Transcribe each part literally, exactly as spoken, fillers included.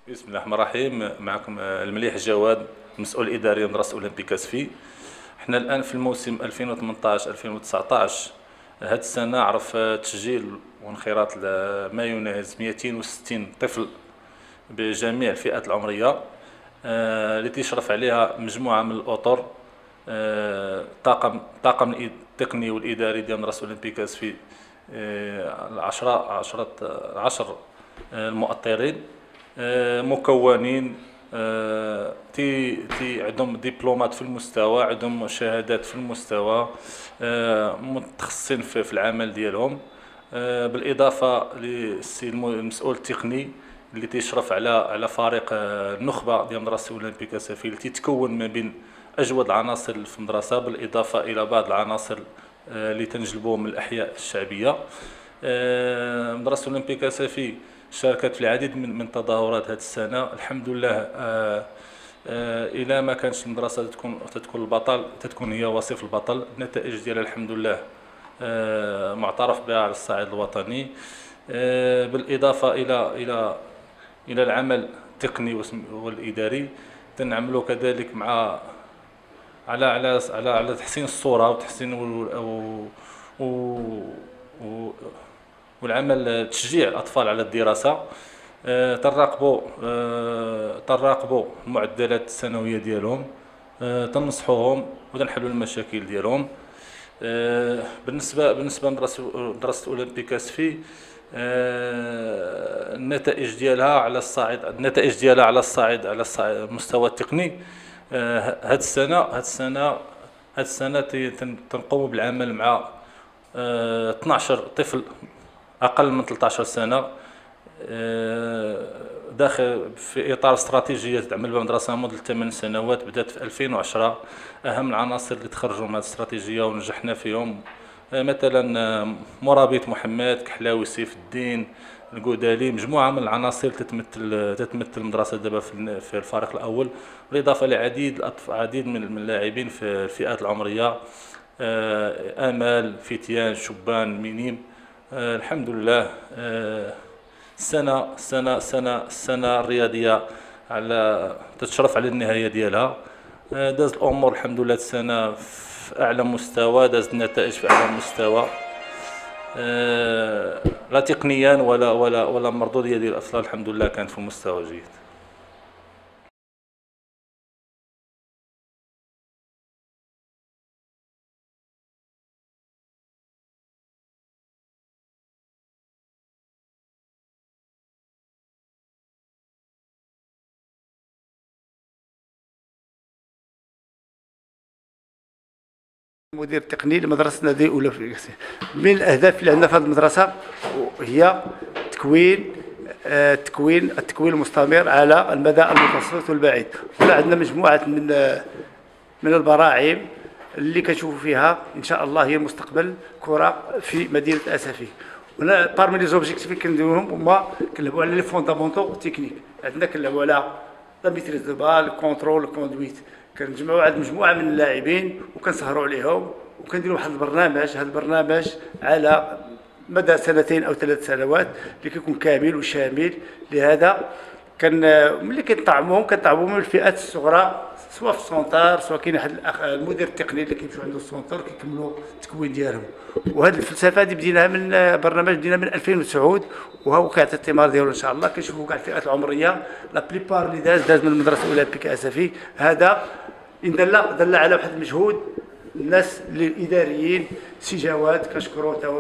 بسم الله الرحمن الرحيم. معكم المليح جواد، مسؤول اداري مدرسه اولمبيك اسفي. احنا الان في الموسم ألفين وثمنطاش ألفين وتسعطاش. هذه السنه عرف تسجيل وانخراط ما يناهز مئتين وستين طفل بجميع الفئات العمريه، آه، اللي تشرف عليها مجموعه من الاطر. آه، طاقم طاقم التقني والاداري ديال مدرسه اولمبيك اسفي، آه، العشرة عشرة عشر آه، المؤطرين، آه، مكونين، آه، تي تي عندهم دبلومات في المستوى، عندهم شهادات في المستوى، آه، متخصصين في, في العمل ديالهم. آه، بالاضافه للسي المسؤول التقني اللي تيشرف على على فريق آه، النخبه ديال مدرسه اولمبيك اسفي، اللي تيتكون ما بين اجود العناصر في المدرسه، بالاضافه الى بعض العناصر آه، اللي تنجلبوهم من الاحياء الشعبيه. آه، مدرسه اولمبيك اسفي شاركت في العديد من من التظاهرات هذه السنه، الحمد لله. آه، آه، الى ما كانش المدرسه تكون تتكون البطل، تتكون هي وصيف البطل. النتائج ديالها الحمد لله آه، معترف بها على الصعيد الوطني. آه، بالاضافه الى الى الى العمل التقني والاداري، تنعملوا كذلك مع على على على على تحسين الصوره وتحسين و و والعمل تشجيع الاطفال على الدراسه. آه، تنراقبوا آه، تنراقبوا المعدلات السنويه ديالهم، آه، تنصحوهم وتنحلوا المشاكل ديالهم. آه، بالنسبه بالنسبه لمدرسه مدرسه اولمبيك اسفي، آه، النتائج ديالها على الصعيد النتائج ديالها على الصعيد على الصعيد المستوى التقني. هذه السنه هذه السنه هذه السنه تنقوم بالعمل مع آه، اثناش طفل اقل من ثلاثة عشر سنه، آه، داخل في اطار استراتيجيه تعمل بها المدرسه منذ ثمان سنوات، بدات في ألفين وعشرة. اهم العناصر اللي تخرجوا من هذه الاستراتيجيه ونجحنا فيهم آه، مثلا آه، مرابط محمد، كحلاوي سيف الدين، القودالي، مجموعه من العناصر تتمثل تتمثل المدرسه دابا في في الفريق الاول، بالاضافه لعديد عديد من اللاعبين في الفئات العمريه، آه، امال، فتيان، شبان، مينيم. آه، الحمد لله. آه، السنة السنة السنة السنة الرياضية على تتشرف على النهاية ديالها. آه، داز الأمور الحمد لله السنة في أعلى مستوى، داز النتائج في أعلى مستوى، آه، لا تقنيا ولا ولا ولا مردودية ديال الأطفال، الحمد لله كانت في مستوى جيد. المدير التقني لمدرسه نادي اولى في الكاسي. من الاهداف اللي عندنا في هذه المدرسه هي تكوين آه، تكوين التكوين المستمر على المدى المتوسط والبعيد. هنا عندنا مجموعه من آه، من البراعم اللي كنشوفوا فيها ان شاء الله هي المستقبل كره في مدينه اسفي. هنا بارمي لي زوبجيكتيف اللي كنديروهم هما كنلعبوا على لي فوندامونتو تكنيك. عندنا كنلعبوا على لا ميتريز دو بال، كونترول، كوندويت. كنجمعوا واحد مجموعه من اللاعبين وكنسهروا عليهم وكنديروا واحد البرنامج. هذا البرنامج على مدى سنتين او ثلاث سنوات اللي كيكون كامل وشامل. لهذا كان ملي كنطعموهم كنطعموهم من الفئات الصغرى، سواء في السونتار، سواء كاين واحد الاخ المدير التقني اللي كيمشيو عنده السونتار كيكملوا التكوين ديالهم. وهذه الفلسفه هذه بديناها من برنامج بدينا من ألفين وتسعة، وهو كيعطي الثمار ديالو ان شاء الله. كنشوفوا كاع الفئات العمريه لا بليبار اللي داز داز من المدرسه الاولمبيك اسفي. هذا ان دل دل على واحد المجهود الناس الاداريين. سي جواد كنشكرو تا هو،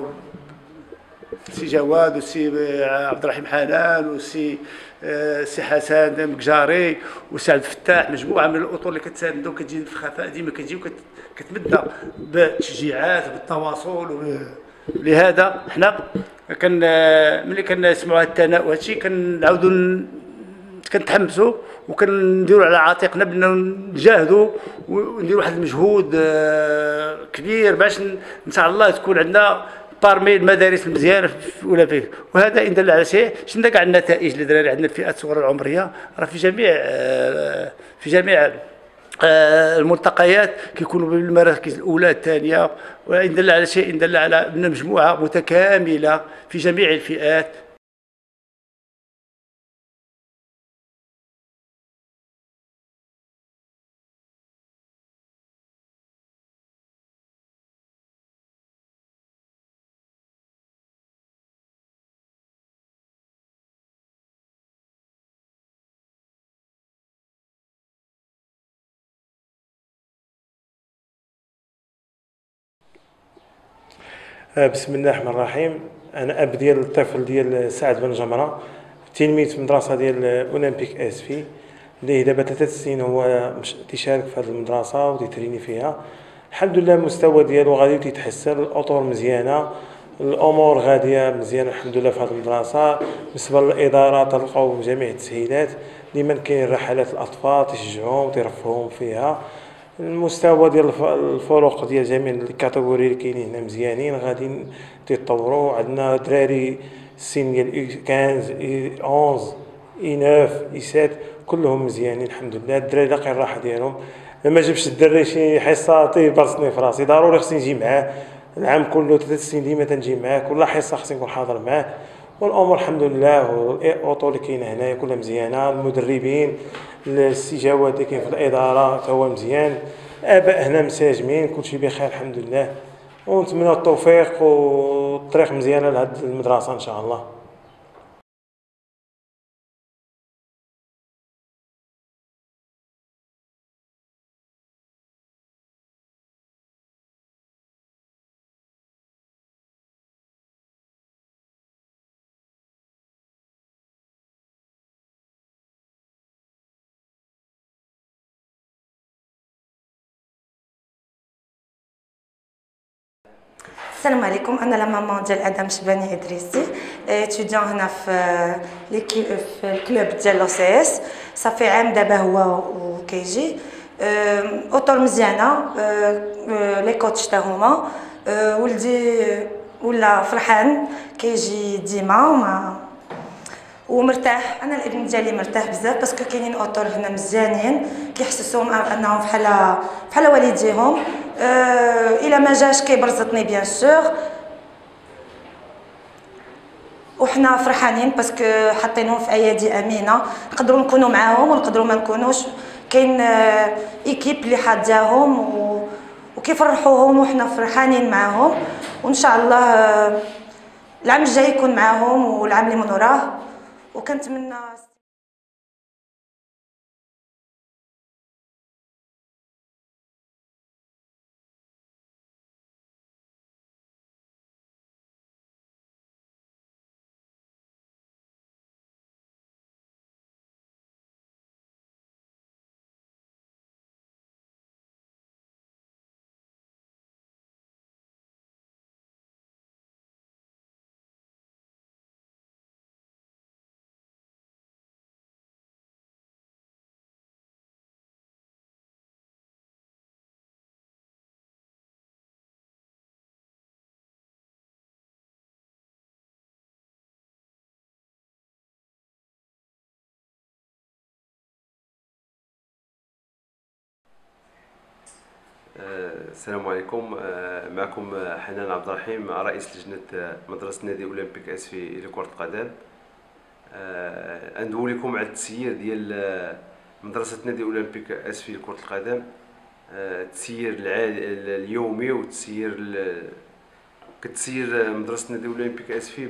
سي جواد وسي عبد الرحيم حنان وسي آه سي حسن مكجاري وسي عبد الفتاح، مجموعه من الاطر اللي كتساندو كتجي في الخفاء، ديما كتجي وكتمدى بالتشجيعات بالتواصل. لهذا حنا كان ملي كنسمعوا هذا الثناء وهذا الشيء كنعاودوا كنتحمسوا وكنديروا على عاتقنا بدنا نجاهدوا ونديروا واحد المجهود آه كبير باش ان شاء الله تكون عندنا بارمي المدارس المزيانه في اولى فيه. وهذا ان دل على شيء شفنا كاع النتائج اللي درنا عندنا الفئات الصغرى العمريه، راه في جميع آه في جميع آه الملتقيات كيكونوا بالمراكز الاولى الثانيه. وان دل على شيء ان دل على مجموعه متكامله في جميع الفئات. بسم الله الرحمن الرحيم. انا اب ديال الطفل ديال سعد بن جمره، تلميذ مدرسه ديال اولمبيك اس في، اللي دابا ثلاثة سنين هو تيشارك في هذه المدرسه وتيتريني فيها. الحمد لله المستوى ديالو غادي تيتحسن، الاطور مزيانه، الامور غاديه مزيانه الحمد لله في هذه المدرسه. بالنسبه للاداره تلقاو جميع التسهيلات، ديما كاين رحلات الاطفال تيشجعوهم وتيرفهوهم فيها. المستوى ديال الفروق ديال جميع الكاتيجوري اللي كاينين هنا مزيانين، غادي تيطوروا. عندنا دراري السن ديال خمسة احداش اي تسعة اي سبعة كلهم مزيانين الحمد لله. الدراري لاقي الراحه ديالهم. ما جبش الدري شي حصه تيبرصني في راسي، ضروري خصني نجي معاه العام كله، ثلاث سنين ديما تنجي معاه، كل حصه خصني نكون حاضر معاه. والامور الحمد لله، والاوطو اللي كاينه هنايا كلها مزيانه، المدربين، الاستجابات اللي كاين في الاداره حتى هو مزيان، الاباء هنا مساجمين، كلشي بخير الحمد لله. ونتمنى التوفيق والطريق مزيانه لهذه المدرسه ان شاء الله. السلام عليكم. انا لا مامان ديال ادم شباني ادريسي، اتيديون هنا في ليكي في الكلوب ديال لو سي اس. صافي عام دابا هو وكيجي اوطور مزيانه، لي كوتش تا هما. ولدي ولا فرحان كيجي ديما وما ومرتاح. انا الابن ديالي مرتاح بزاف باسكو كاينين اوطور هنا مزيانين كيحسسوهم انهم بحال بحال والديهم. أه الى ما جاش كيبرزطني بيان سور، وحنا فرحانين باسكو حاطينهم في ايادي امينه، نقدروا نكونوا معاهم ونقدروا ما نكونوش. كاين أه ايكيب اللي حاداهم و... وكيفرحوهم وحنا فرحانين معاهم. وان شاء الله أه العام الجاي يكون معاهم والعام اللي من وراه. وكنتمنى السلام عليكم. معكم حنان عبد الرحيم، رئيس لجنة مدرسة نادي أولمبيك اس في لكرة القدم. ندوي لكم على التسيير ديال مدرسة نادي أولمبيك اس في لكرة القدم، التسيير اليومي والتسيير كتسير مدرسة نادي أولمبيك اس في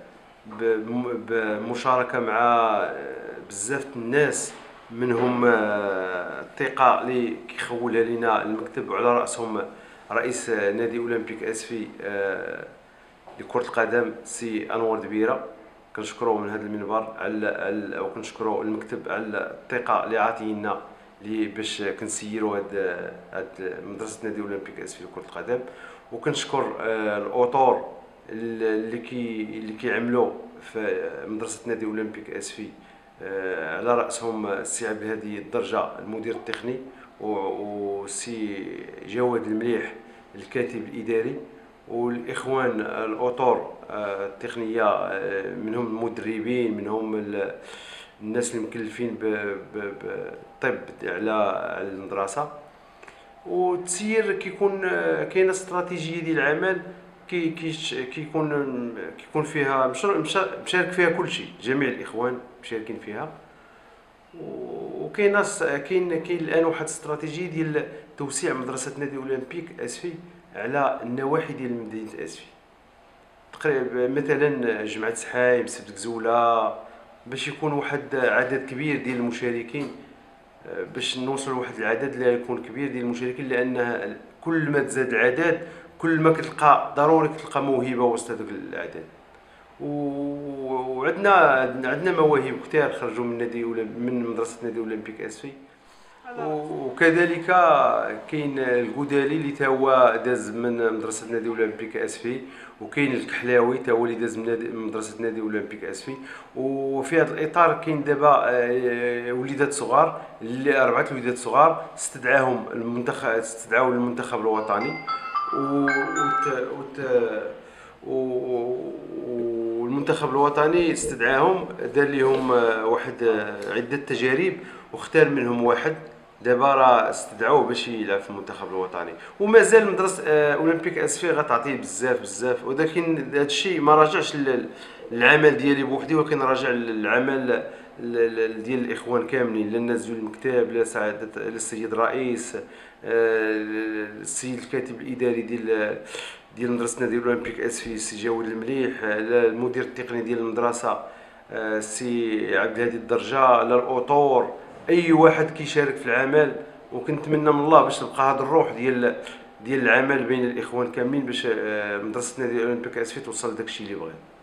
بمشاركة مع بزاف الناس، منهم الثقة اللي كيخولها لنا المكتب وعلى رأسهم رئيس نادي أولمبيك اس في لكرة القدم سي أنور دبيرة. كنشكروه من هذا المنبر على وكنشكروا المكتب على الثقة اللي عاطينا لي باش كنسيروا هاد هاد مدرسة نادي أولمبيك اس في لكرة القدم. وكنشكر الأطور اللي كي اللي كيعملوا في مدرسة نادي أولمبيك اس في، على رأسهم السي عبد الهادي الدرجة المدير التقني، والسي جواد المليح الكاتب الإداري، والإخوان الأطور التقنية، منهم المدربين، منهم الناس المكلفين بالطب على المدرسة. والتسيير كيكون كاينه استراتيجيه ديال العمل كي كيكون كيكون فيها مشارك فيها كلشي، جميع الاخوان مشاركين فيها. وكاين كاين كاين الان واحد الاستراتيجيه ديال توسيع مدرسه نادي اولمبيك اسفي على النواحي ديال مدينه اسفي، تقريبا مثلا جمعة سحايم، سبت كزوله، باش يكون واحد عدد كبير ديال المشاركين، باش نوصل لواحد العدد اللي يكون كبير ديال المشاركين، لان كل ما تزاد العدد كل ما كتلقى ضروري كتلقى موهبه وسط هذوك الاعداد. وعندنا عندنا مواهب كثار خرجوا من نادي ولا من مدرسه نادي اولمبيك اسفي. وكذلك كاين الكودالي اللي تا هو داز من مدرسه نادي اولمبيك اسفي، وكاين الكحلاوي تا هو اللي داز من مدرسه نادي اولمبيك اسفي. وفي هذا الاطار كاين دابا وليدات صغار، اللي اربعه وليدات صغار استدعاهم المنتخب استدعاو المنتخب الوطني والمنتخب الوطني استدعاهم، دار لهم واحد عده تجارب واختار منهم واحد دابا راه استدعوه باش يلعب في المنتخب الوطني. ومازال مدرسه اولمبيك اسفي غتعطيه بزاف بزاف، ولكن هذا الشيء ما راجعش للعمل ديالي بوحدي، ولكن راجع للعمل ديال الاخوان كاملين، لا الناس ديال المكتب، لا سعاده السيد الرئيس، السيد الكاتب الاداري ديال ديال مدرسه نادي اولمبيك اسفي السي جاود المليح، المدير التقني ديال المدرسه السي عبد الهادي الدرجه، لا الاطور، اي واحد كيشارك في العمل. وكنتمنى من الله باش تبقى هذه الروح ديال ديال العمل بين الاخوان كاملين، باش مدرسه نادي اولمبيك اسفي توصل لداك الشيء اللي بغيت.